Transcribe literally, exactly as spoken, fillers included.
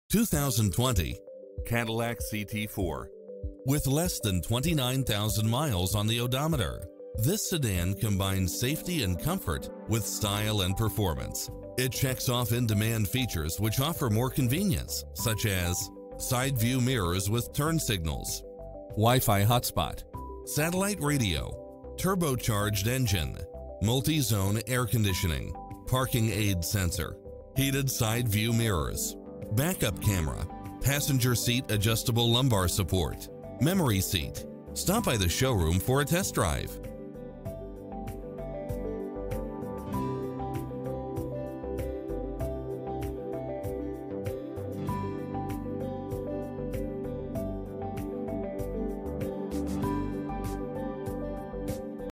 two thousand twenty Cadillac C T four. With less than twenty-nine thousand miles on the odometer, this sedan combines safety and comfort with style and performance. It checks off in-demand features which offer more convenience, such as side view mirrors with turn signals, Wi-Fi hotspot, satellite radio, turbocharged engine, multi-zone air conditioning, parking aid sensor, heated side view mirrors, backup camera, passenger seat adjustable lumbar support, memory seat. Stop by the showroom for a test drive.